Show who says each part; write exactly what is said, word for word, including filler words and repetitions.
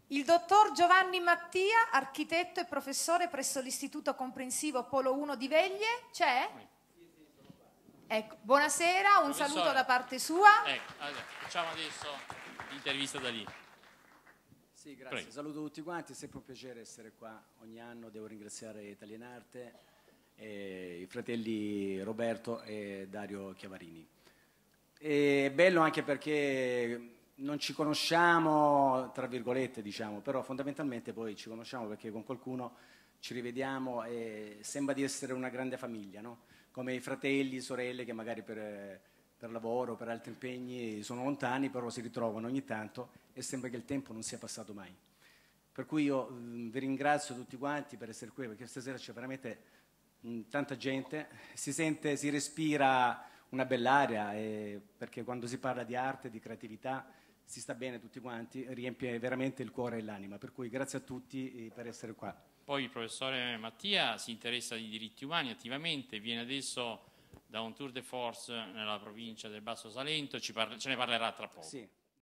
Speaker 1: Il dottor Giovanni Mattia, architetto e professore presso l'Istituto Comprensivo Polo uno di Veglie. C'è? Ecco, buonasera, un
Speaker 2: Professore,
Speaker 1: saluto da parte sua.
Speaker 2: Ecco, allora, facciamo adesso l'intervista da lì.
Speaker 3: Sì, grazie. Prego. Saluto tutti quanti, è sempre un piacere essere qua ogni anno. Devo ringraziare Italianarte, eh, i fratelli Roberto e Dario Chiavarini. È bello anche perché non ci conosciamo, tra virgolette, diciamo, però fondamentalmente poi ci conosciamo perché con qualcuno ci rivediamo e sembra di essere una grande famiglia, no? Come i fratelli, sorelle che magari per, per lavoro, per altri impegni sono lontani, però si ritrovano ogni tanto e sembra che il tempo non sia passato mai. Per cui io mh, vi ringrazio tutti quanti per essere qui, perché stasera c'è veramente mh, tanta gente, si sente, si respira una bell'aria, e perché quando si parla di arte, di creatività, si sta bene tutti quanti, riempie veramente il cuore e l'anima, per cui grazie a tutti per essere qua.
Speaker 2: Poi il professore Mattia si interessa di diritti umani attivamente, viene adesso da un tour de force nella provincia del Basso Salento, ci parla, ce ne parlerà tra poco.
Speaker 3: Sì.